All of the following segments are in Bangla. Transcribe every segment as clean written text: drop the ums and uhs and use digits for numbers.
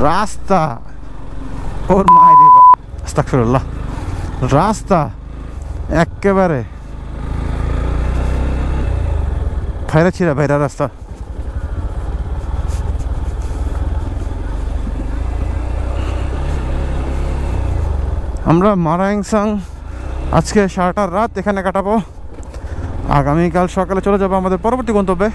রাস্তা ওর মাইরে আস্তাগফিরুল্লাহ রাস্তা একেবারে ভাইরা ছিঁড়া ভাইরা রাস্তা আমরা মারাইংসাং আজকে সারাটা রাত এখানে কাটাবো আগামীকাল সকালে চলে যাবো আমাদের পরবর্তী গন্তব্যে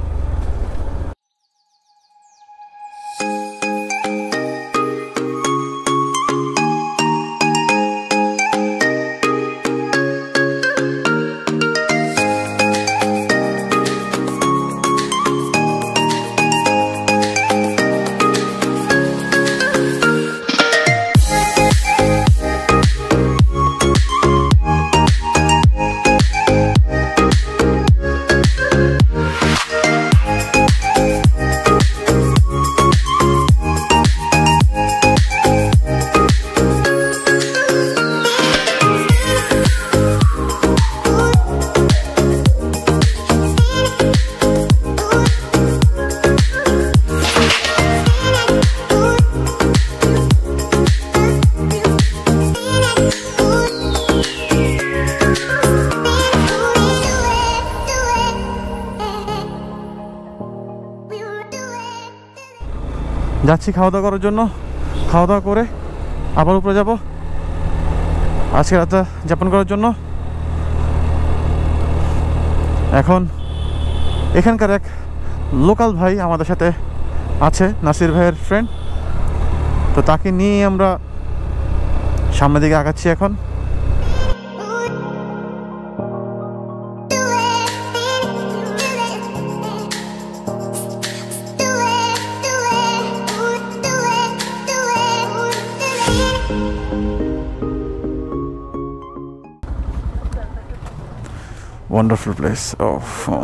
যাচ্ছি খাওয়া দাওয়া করার জন্য খাওয়া দাওয়া করে আবার উপরে যাব আজকে রাতটা যাপন করার জন্য এখন এখানকার এক লোকাল ভাই আমাদের সাথে আছে নাসির ভাইয়ের ফ্রেন্ড তো তাকে নিয়ে আমরা সামনের দিকে আগাচ্ছি এখন Wonderful place. Oh.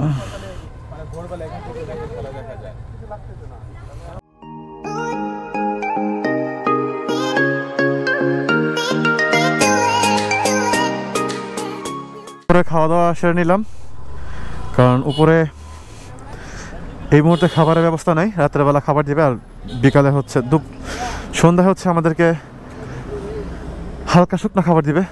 উপরে খাওয়া দাওয়া সেরে নিলাম কারণ উপরে এই মুহূর্তে খাবারের ব্যবস্থা নাই রাতের বেলা খাবার দিবে আর বিকালে হচ্ছে সন্ধ্যা হচ্ছে আমাদেরকে হালকা শুকনো খাবার দিবে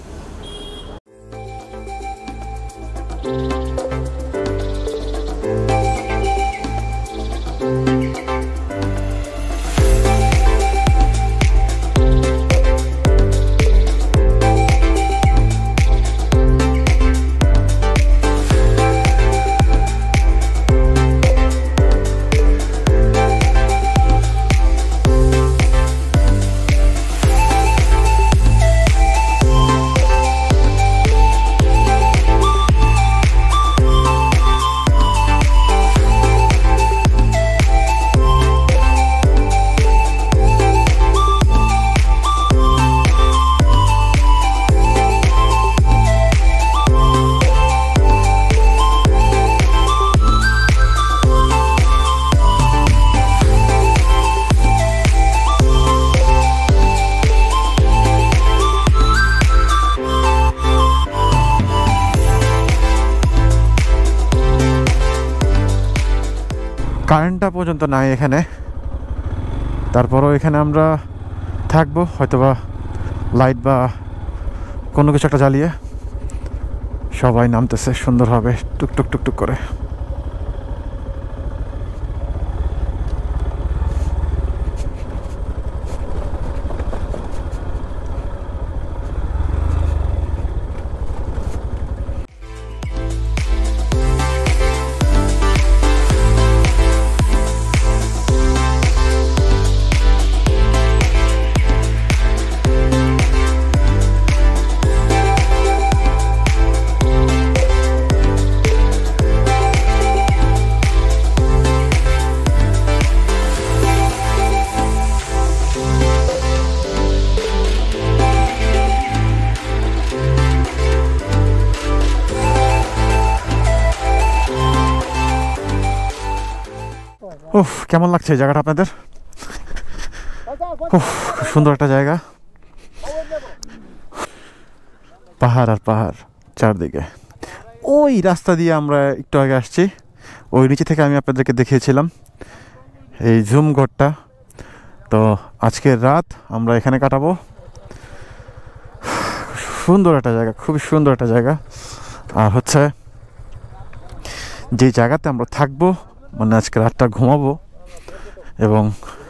কারেন্টটা পর্যন্ত নাই এখানে তারপরও এখানে আমরা থাকবো হয়তোবা লাইট বা কোনো কিছু একটা জ্বালিয়ে সবাই নামতেছে সুন্দরভাবে টুকটুক টুকটুক করে উফ কেমন লাগছে এই জায়গাটা আপনাদের উফ খুব সুন্দর একটা জায়গা পাহাড় আর পাহাড় চারদিকে ওই রাস্তা দিয়ে আমরা একটু আগে আসছি ওই নিচে থেকে আমি আপনাদেরকে দেখিয়েছিলাম এই জুম ঘরটা তো আজকের রাত আমরা এখানে কাটাবো। সুন্দর একটা জায়গা, খুবই সুন্দর একটা জায়গা। আর হচ্ছে যে জায়গাতে আমরা থাকবো, মানে আজকে রাতটা ঘুমাবো, এবং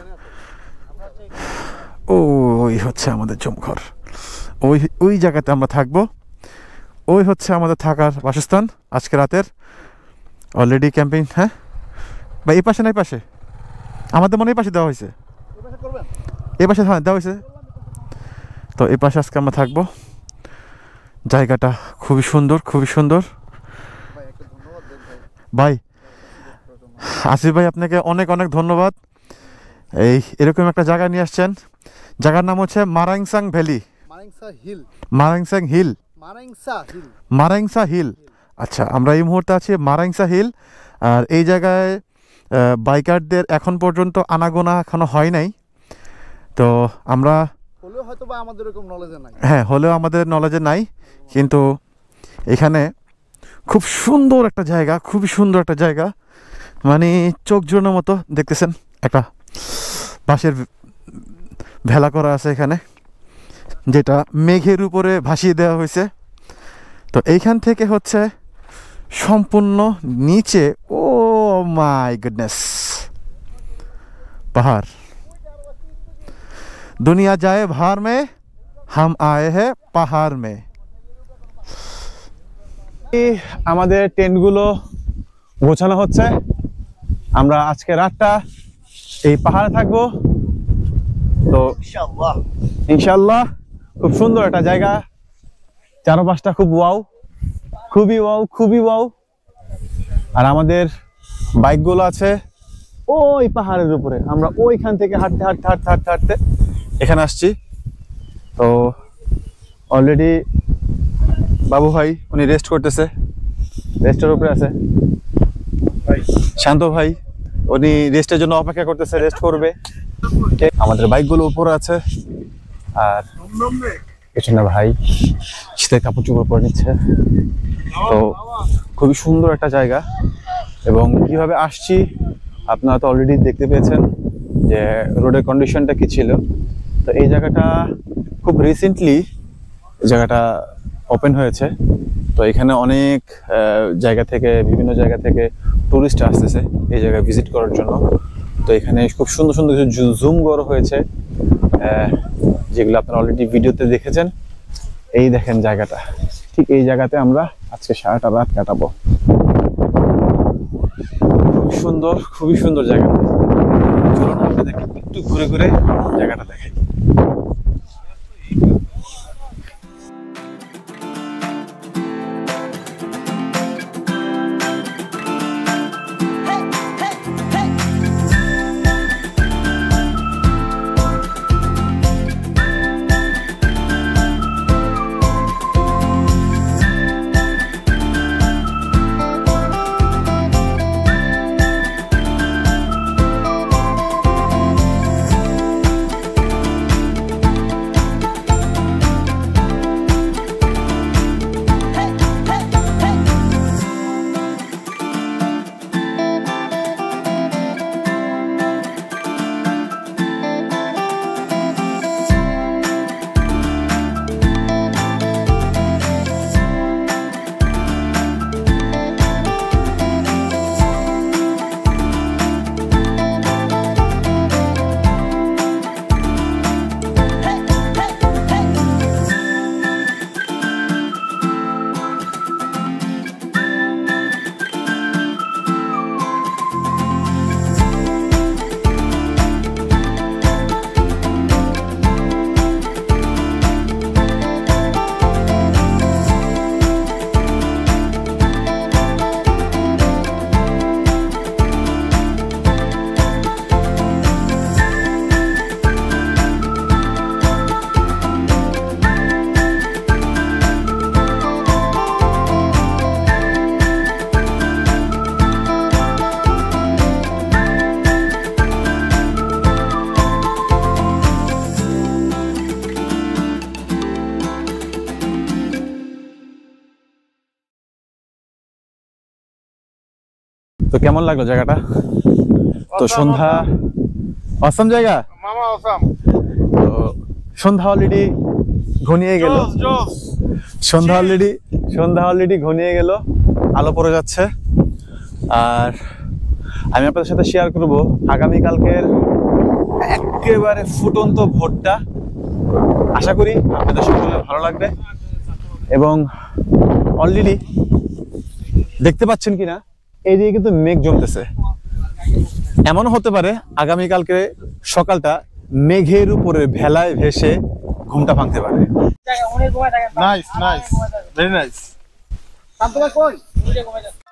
ওই হচ্ছে আমাদের জমঘর। ওই ওই জায়গাতে আমরা থাকবো। ওই হচ্ছে আমাদের থাকার বাসস্থান আজকে রাতের। অলরেডি ক্যাম্পিং, হ্যাঁ বা এই পাশে না এই পাশে, আমাদের মনে এই পাশে দেওয়া হয়েছে, এই পাশে হ্যাঁ দেওয়া হয়েছে। তো এই পাশে আজকে আমরা থাকবো। জায়গাটা খুবই সুন্দর, খুবই সুন্দর। ভাই আসিফ ভাই, আপনাকে অনেক অনেক ধন্যবাদ। এরকম একটা জায়গা নিয়ে আসছেন। জায়গার নাম হচ্ছে Maraingsang valley, Maraingsang hill, Maraingsa hill. আচ্ছা, আমরা এই মুহূর্তে আছি মারাইংসা হিল। আর এই জায়গায় বাইকারদের এখন পর্যন্ত আনাগোনা এখনো হয় নাই। তো আমরা হ্যাঁ হলেও আমাদের নলেজে নাই, কিন্তু এখানে খুব সুন্দর একটা জায়গা, খুবই সুন্দর একটা জায়গা, মানে চোখ জোড়ানোর মতো। দেখতেছেন একটা বাঁশের ভেলা করা আছে এখানে, যেটা মেঘের উপরে ভাসিয়ে দেওয়া হয়েছে। তো এইখান থেকে হচ্ছে সম্পূর্ণ নিচে, ও মাই গুডনেস, পাহাড়। দুনিয়া যায় ভার মে, হাম আয়ে হে পাহাড় মে। আমাদের টেন্টগুলো গোছানো হচ্ছে। আমরা আজকে রাতটা এই পাহাড়ে থাকবো। তো ইনশাল্লাহ খুব সুন্দর একটা জায়গা, চারপাশটা খুব ওয়াও, খুবই ওয়াও, খুবই ওয়াও। আর আমাদের বাইকগুলো আছে ওই পাহাড়ের উপরে। আমরা ওইখান থেকে হাঁটতে হাঁটতে হাঁটতে হাঁটতে হাঁটতে এখানে আসছি। তো অলরেডি বাবু ভাই উনি রেস্ট করতেছে, রেস্টের উপরে আছে। শান্ত ভাই উনি রেস্টের জন্য অপেক্ষা করতেছে, রেস্ট করবে। আমাদের বাইকগুলো উপরে আছে। আর পেছনে ভাই শীতের কাপড় চোপড় পরে নিচ্ছে। তো খুবই সুন্দর একটা জায়গা। এবং কিভাবে আসছি আপনারা তো অলরেডি দেখতে পেয়েছেন যে রোডের কন্ডিশনটা কি ছিল। তো এই জায়গাটা খুব রিসেন্টলি জায়গাটা ওপেন হয়েছে। তো এখানে অনেক জায়গা থেকে, বিভিন্ন জায়গা থেকে টুরিস্ট আসতেছে এই জায়গায় ভিজিট করার জন্য। তো এখানে খুব সুন্দর সুন্দর কিছু জুম ঘর হয়েছে, যেগুলো আপনারা অলরেডি ভিডিওতে দেখেছেন। এই দেখেন জায়গাটা, ঠিক এই জায়গাতে আমরা আজকে সারাটা রাত কাটাবো। খুব সুন্দর, খুবই সুন্দর জায়গা। চলুন আপনাদেরকে একটু ঘুরে ঘুরে জায়গাটা দেখাই। তো কেমন লাগলো জায়গাটা? তো সন্ধ্যা, অসম জায়গা, তো সন্ধ্যা অলরেডি ঘনিয়ে গেল, সন্ধ্যা অলরেডি ঘনিয়ে গেল, আলো পড়ে যাচ্ছে। আর আমি আপনাদের সাথে শেয়ার করব আগামীকালকের একেবারে ফুটন্ত ভোরটা। আশা করি আপনাদের সকলের ভালো লাগবে। এবং অলরেডি দেখতে পাচ্ছেন কিনা এইদিকে কিন্তু মেঘ জমতেছে। এমন হতে পারে আগামীকালকে সকালটা মেঘের উপরে ভেলায় ভেসে ঘুমটা ভাঙতে পারে। Nice nice, very nice.